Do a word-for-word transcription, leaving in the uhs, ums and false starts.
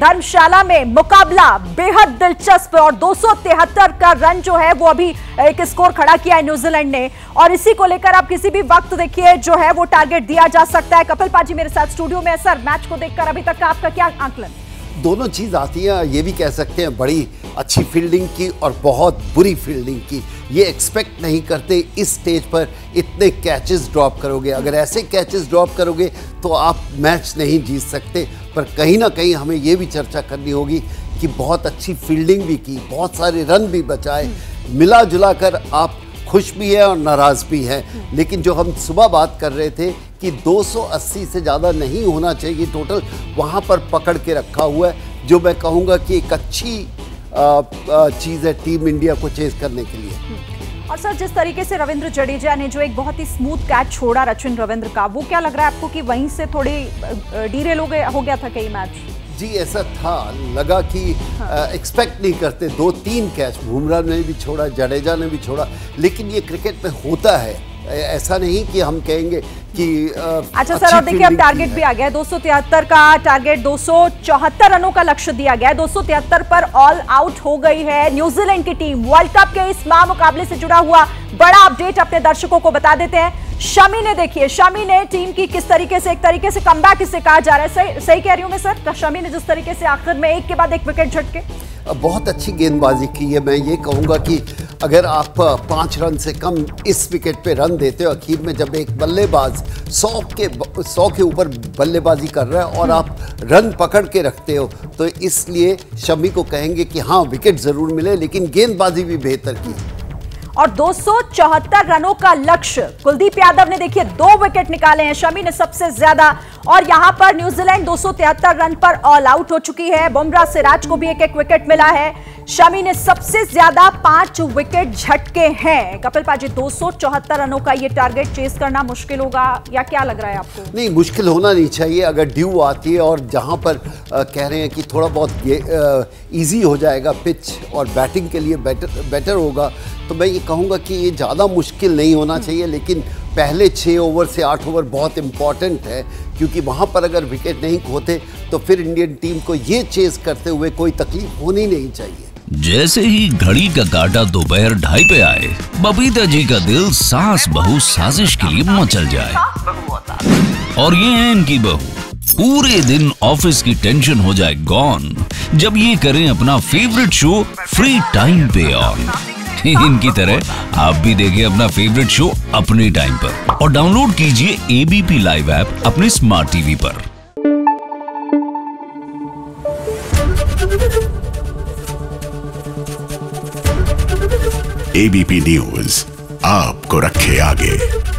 धर्मशाला में मुकाबला बेहद दिलचस्प और दो सौ तिहत्तर का रन जो है वो अभी एक स्कोर खड़ा किया है न्यूजीलैंड ने, और इसी को लेकर आप किसी भी वक्त देखिए जो है वो टारगेट दिया जा सकता है। कपिल पाजी मेरे साथ स्टूडियो में। सर, मैच को देखकर अभी तक का आपका क्या आंकलन? दोनों चीज आती है, ये भी कह सकते हैं बड़ी अच्छी फील्डिंग की और बहुत बुरी फील्डिंग की। ये एक्सपेक्ट नहीं करते इस स्टेज पर इतने कैचेस ड्रॉप करोगे। अगर ऐसे कैचेस ड्रॉप करोगे तो आप मैच नहीं जीत सकते। पर कहीं ना कहीं हमें ये भी चर्चा करनी होगी कि बहुत अच्छी फील्डिंग भी की, बहुत सारे रन भी बचाए। मिला जुला कर आप खुश भी है और नाराज भी है। लेकिन जो हम सुबह बात कर रहे थे कि दो सौ अस्सी से ज़्यादा नहीं होना चाहिए टोटल, वहाँ पर पकड़ के रखा हुआ है, जो मैं कहूँगा कि एक अच्छी चीज़ है टीम इंडिया को चेज करने के लिए। और सर, जिस तरीके से रविंद्र जडेजा ने जो एक बहुत ही स्मूथ कैच छोड़ा रचिन रविंद्र का, वो क्या लग रहा है आपको कि वहीं से थोड़ी डीरेल हो गया हो गया था कई मैच? जी ऐसा था, लगा कि एक्सपेक्ट हाँ। नहीं करते। दो तीन कैच बुमराह ने भी छोड़ा, जडेजा ने भी छोड़ा, लेकिन ये क्रिकेट में होता है, ऐसा नहीं कि हम कहेंगे कि अच्छा सर। और देखिए अब टारगेट भी आ गया है, दो सौ तिहत्तर का टारगेट, दो सौ चौहत्तर रनों का लक्ष्य दिया गया है। दो सौ तिहत्तर पर ऑल आउट हो गई है न्यूजीलैंड की टीम। वर्ल्ड कप के इस महामुकाबले से जुड़ा हुआ बड़ा अपडेट अपने दर्शकों को बता देते हैं। शमी ने देखिए, शमी ने टीम की किस तरीके से एक तरीके से कमबैक इसे कहा जा रहा है, सही सही कह रही हूं मैं सर? शमी ने जिस तरीके से आखिर में एक के बाद एक विकेट झटके, बहुत अच्छी गेंदबाजी की है। मैं ये कहूँगा कि अगर आप पाँच रन से कम इस विकेट पे रन देते हो, आखिर में जब एक बल्लेबाज सौ के सौ के ऊपर बल्लेबाजी कर रहा है और आप रन पकड़ के रखते हो, तो इसलिए शमी को कहेंगे कि हाँ विकेट ज़रूर मिले, लेकिन गेंदबाजी भी बेहतर की। और दो सौ चौहत्तर रनों का लक्ष्य, कुलदीप यादव ने देखिए दो विकेट निकाले हैं, शमी ने सबसे ज्यादा, और यहां पर न्यूजीलैंड दो सौ तिहत्तर रन पर ऑल आउट हो चुकी है। बुमराह सिराज को भी एक एक विकेट मिला है। शमी ने सबसे ज्यादा पांच विकेट झटके हैं। कपिल पाजी, दो सौ चौहत्तर रनों का ये टारगेट चेस करना मुश्किल होगा या क्या लग रहा है आपको? नहीं, मुश्किल होना नहीं चाहिए। अगर ड्यू आती है और जहां पर आ, कह रहे हैं कि थोड़ा बहुत इजी हो जाएगा पिच और बैटिंग के लिए बेटर बेटर होगा, तो मैं ये कहूँगा कि ये ज़्यादा मुश्किल नहीं होना चाहिए। लेकिन पहले छः ओवर से आठ ओवर बहुत इम्पॉर्टेंट है, क्योंकि वहाँ पर अगर विकेट नहीं खोते तो फिर इंडियन टीम को ये चेस करते हुए कोई तकलीफ होनी नहीं चाहिए। जैसे ही घड़ी का काटा दोपहर ढाई पे आए, बबीता जी का दिल सास बहू साजिश के लिए मचल जाए। और ये है इनकी बहू, पूरे दिन ऑफिस की टेंशन हो जाए गॉन जब ये करें अपना फेवरेट शो फ्री टाइम पे ऑन। इनकी तरह आप भी देखिए अपना फेवरेट शो अपने टाइम पर और डाउनलोड कीजिए एबीपी लाइव ऐप अपने स्मार्ट टीवी पर। एबीपी न्यूज आपको रखे आगे।